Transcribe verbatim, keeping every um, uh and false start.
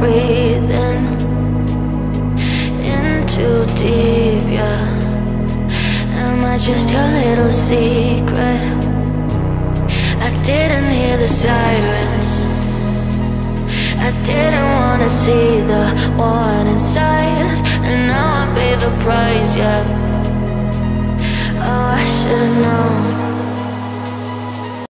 breathing in too deep, yeah. Am I just your little secret? I didn't hear the sirens, I didn't wanna see the warning signs, and now I pay the price, yeah. Oh, I should've known.